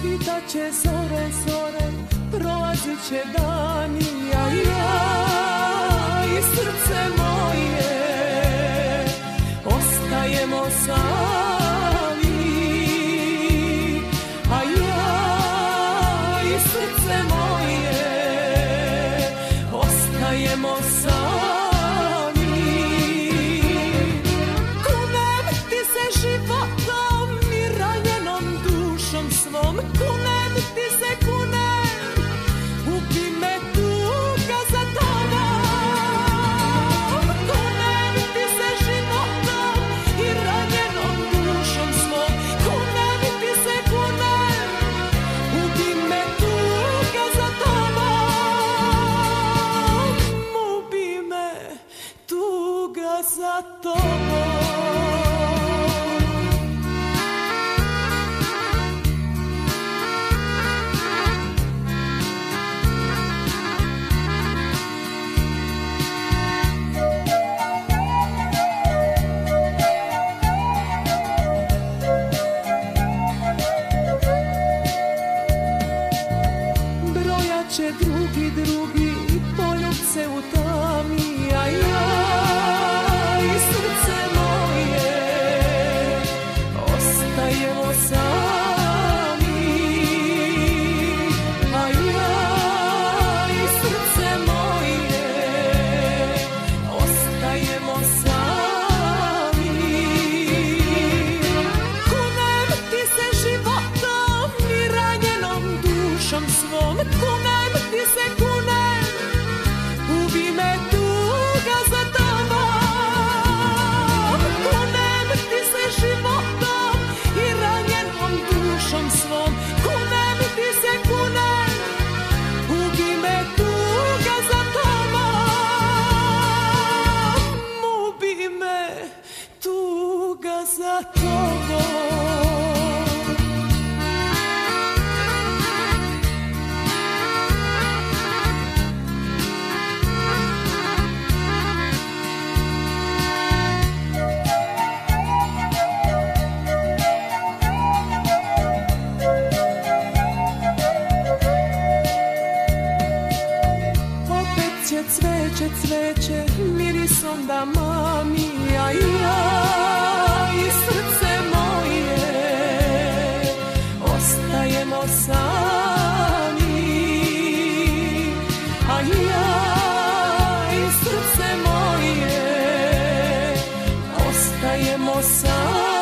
Svitaće zore, zore, prolazit će dani, a ja i srce moje ostajemo sami, a ja i srce moje ostajemo sami. Kunem ti se životom i ranjenom dušom svom, kunem ti se, kunem, ubi me tuga za tobom. Kunem ti se životom i ranjenom dušom svom, kunem ti se, kunem, ubi me tuga za tobom. Ubi me tuga za tobom. Će drugi, drugi poljubce u tami, a ja i srce moje ostajemo sami, a ja i srce moje ostajemo sami. Kunem ti se životom i ranjenom dušom svom, kunem ti se, kunem, ubi me tuga za tobom. Kunem ti se životom i ranjenom dušom svom, kunem ti se, kunem, ubi me tuga za tobom. Ubi me tuga za tobom. Cveće, cveće, mirisom da mami, a ja i srce moje ostajemo sami, a ja i srce moje ostajemo sami.